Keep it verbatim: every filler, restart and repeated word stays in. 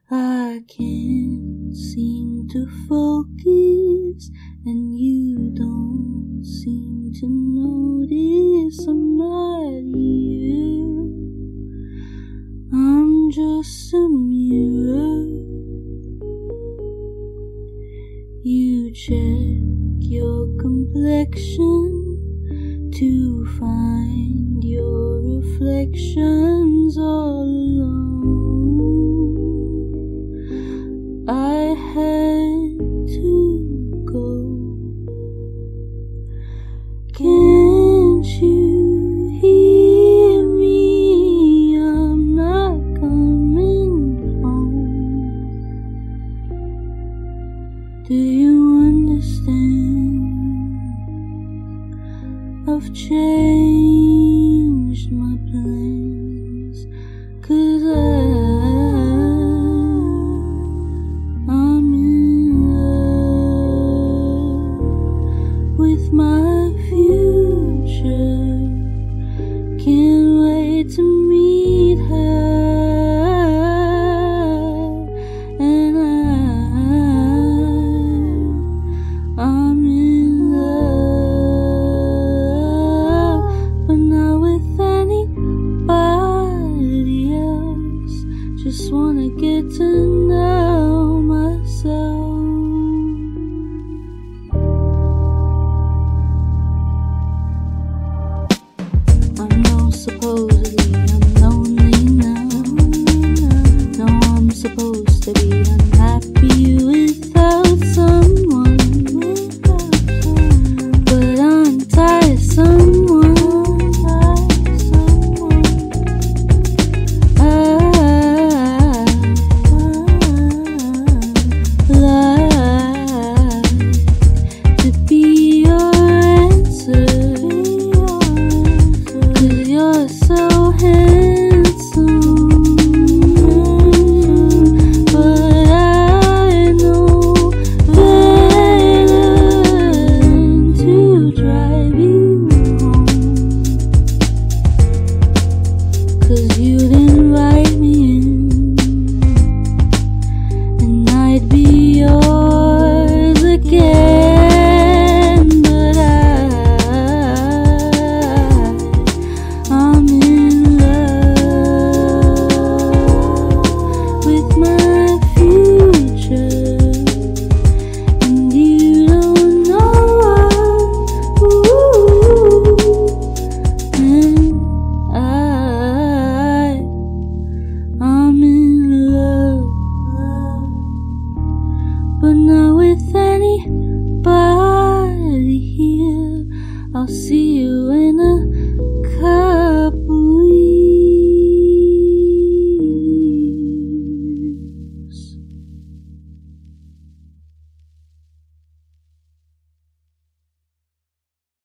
I can't seem to focus, and you don't seem to notice I'm not here. I'm just a mirror. You check your complexion to find your reflections all alone. I had to go. Can't you hear me? I'm not coming home. Do you understand? I've changed my plans, 'cause I, I'm in love with my future. Can't wait to meet her, and I, I'm in love, but not with anybody else. Just wanna get to